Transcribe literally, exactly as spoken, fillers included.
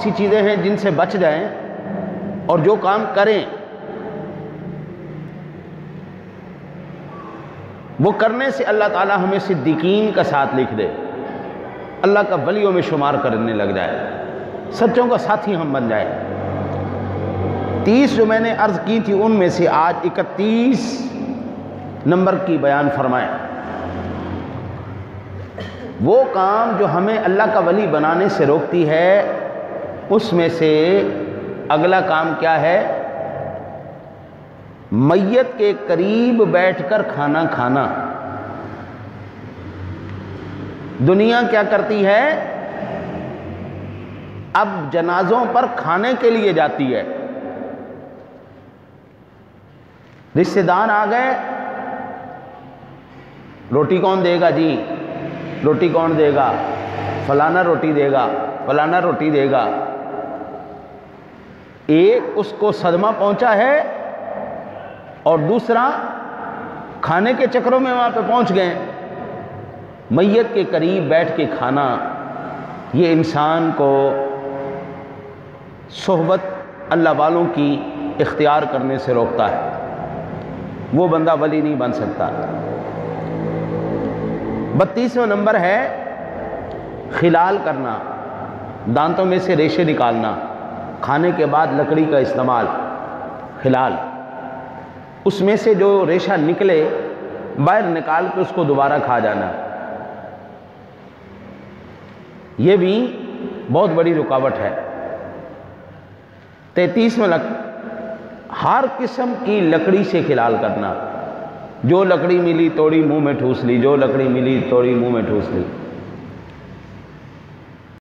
سی چیزیں ہیں جن سے بچ جائیں اور جو کام کریں وہ کرنے سے اللہ تعالی ہمیں صدیقین کا ساتھ لکھ دے، اللہ کا ولیوں میں شمار کرنے لگ جائے، سچوں کا ساتھی ہم بن جائیں۔ تیس جو میں نے عرض کی تھی ان میں سے آج اکتیس نمبر کی بیان فرمائیں۔ وہ کام جو ہمیں اللہ کا ولی بنانے سے روکتی ہے، اس میں سے اگلا کام کیا ہے؟ میت کے قریب بیٹھ کر کھانا کھانا۔ دنیا کیا کرتی ہے؟ اب جنازوں پر کھانے کے لیے جاتی ہے۔ رشتہ دار آ گئے، روٹی کون دے گا جی؟ روٹی کون دے گا؟ فلانا روٹی دے گا، فلانا روٹی دے گا۔ ایک اس کو صدمہ پہنچا ہے اور دوسرا کھانے کے چکروں میں وہاں پہ پہنچ گئے۔ میت کے قریب بیٹھ کے کھانا یہ انسان کو صحبت اللہ والوں کی اختیار کرنے سے روکتا ہے، وہ بندہ ولی نہیں بن سکتا۔ بتیسواں نمبر ہے خلال کرنا، دانتوں میں سے ریشے نکالنا، کھانے کے بعد لکڑی کا استعمال، خلال، اس میں سے جو ریشہ نکلے باہر نکال کے اس کو دوبارہ کھا جانا، یہ بھی بہت بڑی رکاوٹ ہے۔ تینتیسواں لک ہر قسم کی لکڑی سے خلال کرنا، جو لکڑی ملی توڑی منہ میں ٹھوس لی، جو لکڑی ملی توڑی منہ میں ٹھوس لی۔